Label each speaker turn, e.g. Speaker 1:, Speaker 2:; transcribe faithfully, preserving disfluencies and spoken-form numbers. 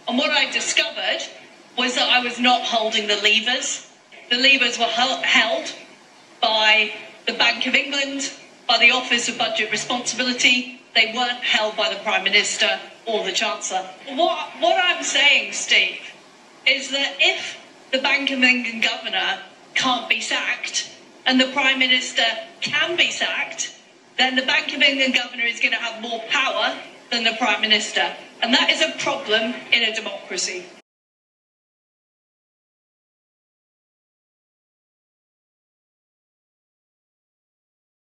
Speaker 1: And what I discovered was that I was not holding the levers. The levers were held by the Bank of England, by the Office of Budget Responsibility. They weren't held by the Prime Minister or the Chancellor. What, what I'm saying, Steve, is that if the Bank of England governor can't be sacked and the Prime Minister can be sacked, then the Bank of England governor is going to have more power than the Prime Minister. And that is a problem in a democracy.